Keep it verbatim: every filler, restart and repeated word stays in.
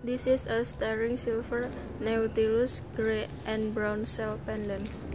This is a staring silver nautilus gray and brown shell pendant.